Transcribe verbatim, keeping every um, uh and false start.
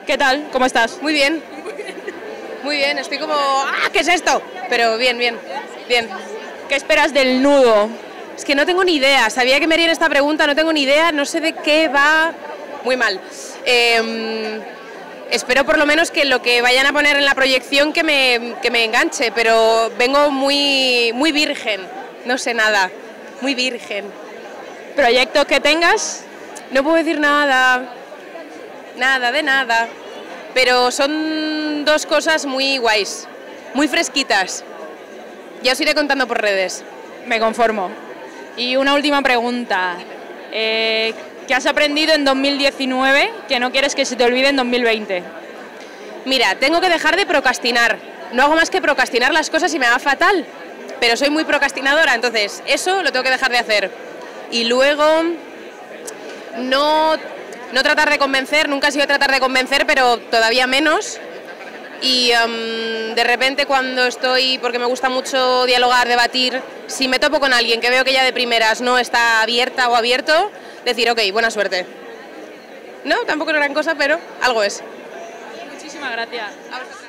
¿Qué tal? ¿Cómo estás? Muy bien. Muy bien, estoy como... ¡Ah! ¿Qué es esto? Pero bien, bien, bien. ¿Qué esperas del nudo? Es que no tengo ni idea. Sabía que me harían esta pregunta, no tengo ni idea, no sé de qué va. Muy mal. Eh, espero por lo menos que lo que vayan a poner en la proyección que me, que me enganche, pero vengo muy, muy virgen. No sé nada. Muy virgen. ¿Proyectos que tengas? No puedo decir nada. Nada, de nada. Pero son dos cosas muy guays, muy fresquitas. Ya os iré contando por redes. Me conformo. Y una última pregunta. Eh, ¿Qué has aprendido en dos mil diecinueve que no quieres que se te olvide en dos mil veinte? Mira, tengo que dejar de procrastinar. No hago más que procrastinar las cosas y me va fatal. Pero soy muy procrastinadora, entonces eso lo tengo que dejar de hacer. Y luego, no, no tratar de convencer, nunca he sido tratar de convencer, pero todavía menos. Y um, de repente cuando estoy, porque me gusta mucho dialogar, debatir, si me topo con alguien que veo que ya de primeras no está abierta o abierto, decir, ok, buena suerte. No, tampoco es gran cosa, pero algo es. Muchísimas gracias.